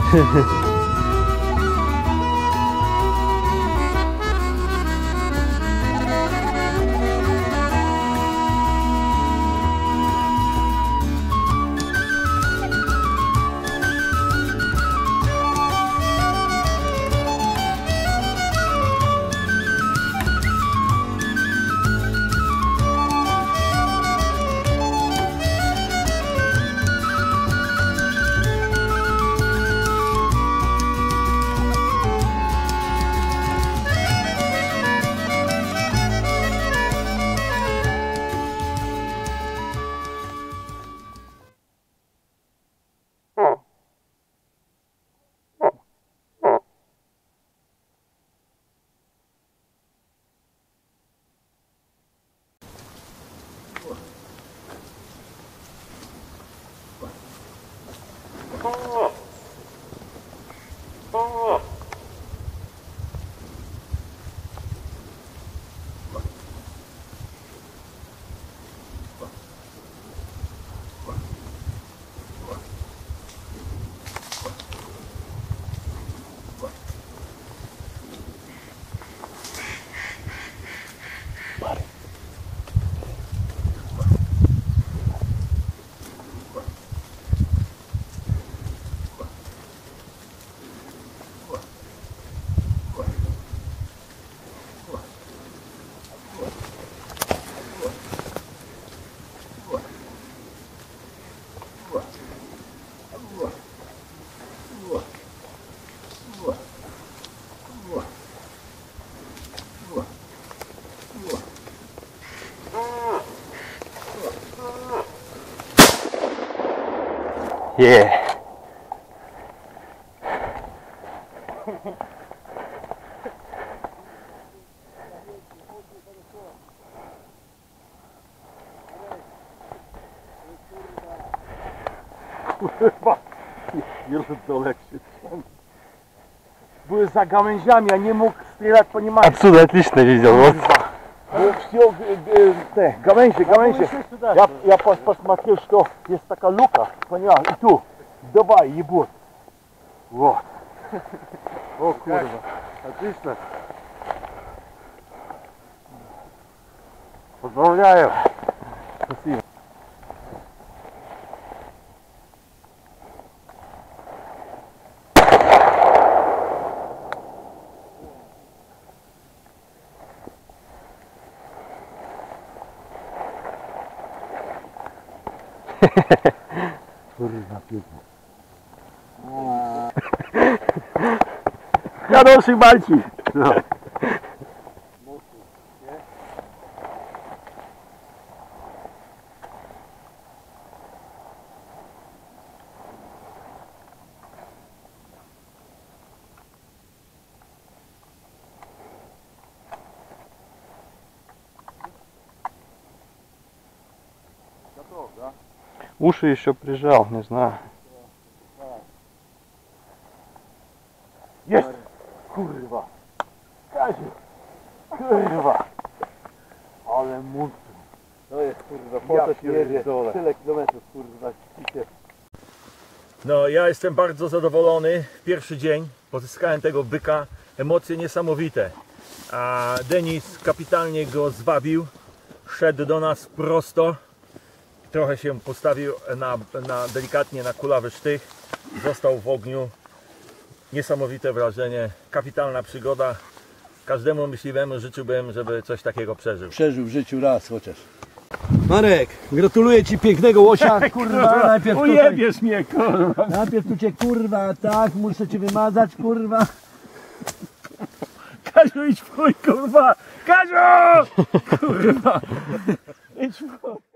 Yeah. Kurwa, pierdolę się. Były za gałęziami, a nie mógł strzelać po nim. Отсюда отлично видел. Вот. Bo wziął te gałęzie. Ja посмотрел, что есть такая luka, понял, и tu. Давай, ебут. Вот. О, kurwa. Отлично. Поздравляю. Спасибо. Kurwa, pięknie. Хороший мальчик. No. Готов, да? Уши еще прижал, не знаю. Есть! Kurwa! Kaziu! Kurwa! Ale monstrum! To jest kurwa, po co pierdolę? Tyle kilometrów kurwa, ćwicie. No, ja jestem bardzo zadowolony. Pierwszy dzień pozyskałem tego byka. Emocje niesamowite. A Denis kapitalnie go zwabił. Szedł do nas prosto. Trochę się postawił delikatnie na kulawy sztych. Został w ogniu. Niesamowite wrażenie. Kapitalna przygoda. Każdemu myśliwemu życzyłbym, żeby coś takiego przeżył. Przeżył w życiu raz chociaż. Marek, gratuluję Ci pięknego łosia. Kurwa, najpierw ujebiesz mnie, kurwa. Najpierw tu Cię kurwa, tak, muszę Cię wymazać, kurwa. Kaziu, idź w chuj, kurwa! Kaziu! Kurwa! Idź w chuj.